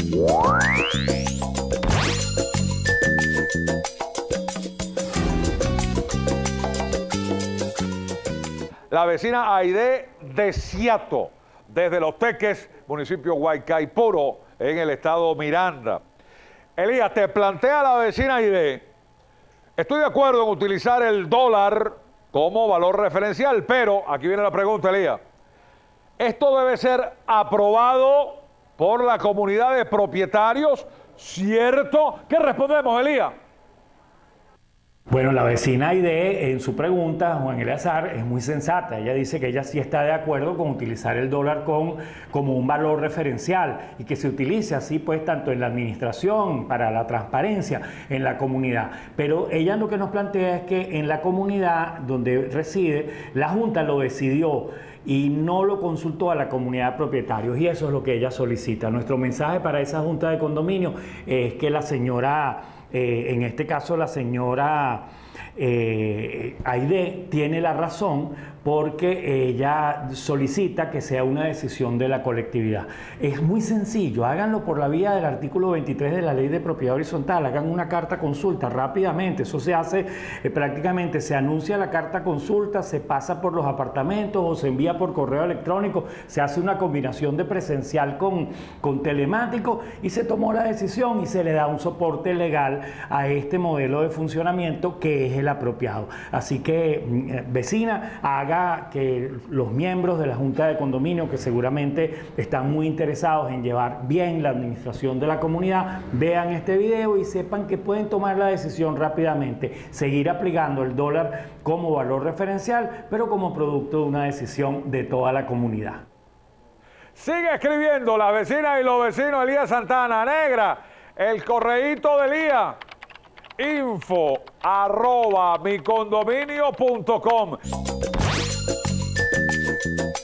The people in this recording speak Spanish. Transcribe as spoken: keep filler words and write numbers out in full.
La vecina Aide de Ciato, desde Los Teques, municipio Guaycaipuro, en el estado Miranda. Elías, te plantea la vecina Aide: estoy de acuerdo en utilizar el dólar como valor referencial, pero aquí viene la pregunta, Elías. ¿Esto debe ser aprobado por la comunidad de propietarios? ¿Cierto? ¿Qué respondemos, Elías? Bueno, la vecina Aide, en su pregunta, Juan Eleazar, es muy sensata. Ella dice que ella sí está de acuerdo con utilizar el dólar con, como un valor referencial y que se utilice así, pues, tanto en la administración, para la transparencia, en la comunidad. Pero ella lo que nos plantea es que en la comunidad donde reside, la Junta lo decidió y no lo consultó a la comunidad de propietarios, y eso es lo que ella solicita. Nuestro mensaje para esa Junta de Condominio es que la señora... Eh, en este caso la señora eh, Aide tiene la razón, porque ella solicita que sea una decisión de la colectividad. Es muy sencillo, háganlo por la vía del artículo veintitrés de la Ley de Propiedad Horizontal, hagan una carta consulta rápidamente. Eso se hace eh, prácticamente, se anuncia la carta consulta, se pasa por los apartamentos o se envía por correo electrónico, se hace una combinación de presencial con, con telemático y se tomó la decisión y se le da un soporte legal a este modelo de funcionamiento que es el apropiado. Así que, eh, vecina, haga que los miembros de la Junta de Condominio, que seguramente están muy interesados en llevar bien la administración de la comunidad, vean este video y sepan que pueden tomar la decisión rápidamente, seguir aplicando el dólar como valor referencial, pero como producto de una decisión de toda la comunidad. Sigue escribiendo la vecina y los vecinos. Elías Santana Negra, el correíto de Elías, info arroba mi condominio punto com.